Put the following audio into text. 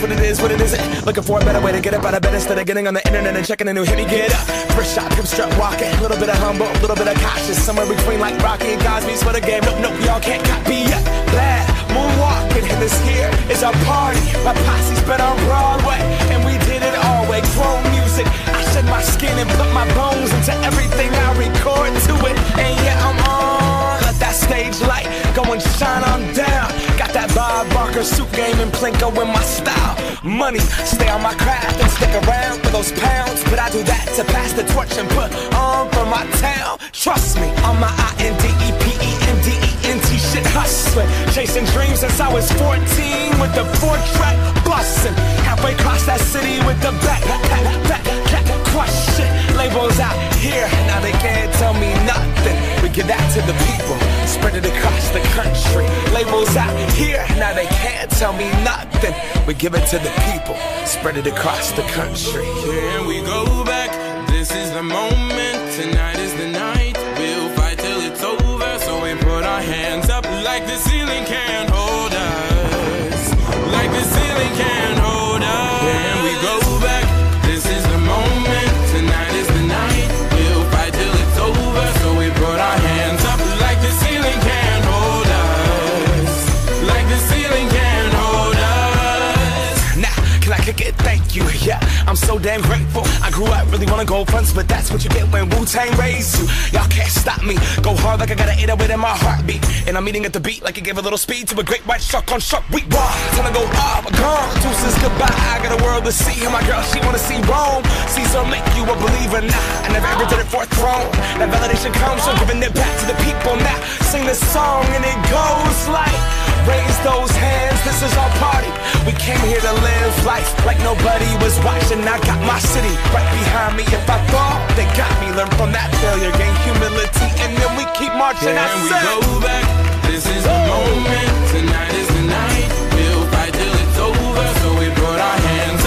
what it is, what it isn't. Looking for a better way to get up out of bed instead of getting on the internet and checking a new hit. Me get up, first shot, come strut walking. A little bit of humble, a little bit of cautious. Somewhere between like Rocky and Cosby's for the game. Nope, nope, y'all can't copy yet. Bad moonwalking, and this here is our party. My posse's been on Broadway, and we did it all way. Grown music, I shed my skin and put my bones into everything I record to it. And yeah, I'm on. Let that stage light go and shine on down. Got that Bob Barker suit game and Plinko in my style. Money, stay on my craft and stick around for those pounds. But I do that to pass the torch and put on for my town. Trust me, on my INDEPENDENT shit hustling. Chasing dreams since I was 14 with the 4-track bustin'. Halfway across that city with the back crush shit. Labels out here, now they can't tell me nothing. We give that to the people, spread it across the country. Labels out here, now they can't tell me nothing. We give it to the people, spread it across the country. Here we go back, this is the moment, tonight is the night. We'll fight till it's over, so we put our hands up like the ceiling can't hold us. Like the ceiling can't hold us. Here we go back, this is the moment, tonight is the night. We'll fight till it's over, so we put our hands up like the ceiling can't hold us. Like the ceiling can't hold us. Now, can I kick it? Thank you, yeah, I'm so damn grateful. I grew up really wanna go fronts, but that's what you get when Wu-Tang raised you. Y'all can't stop me, go hard like I got an 808 in my heartbeat. And I'm eating at the beat like it gave a little speed to a great white shark on Shark Week. Raw, time to go off, gone, deuces goodbye. I got a world to see, and my girl, she wanna see Rome. Caesar make you a believer, nah, I never ever did it for a throne. That validation comes from giving it back to the people. Now, sing this song and it goes like, raise those hands, this is our party. We came here to live life like nobody was watching. I got my city right behind me. If I fall, they got me. Learn from that failure, gain humility, and then we keep marching. Can we go back? This is the moment. Tonight is the night. We'll fight till it's over. So we put our hands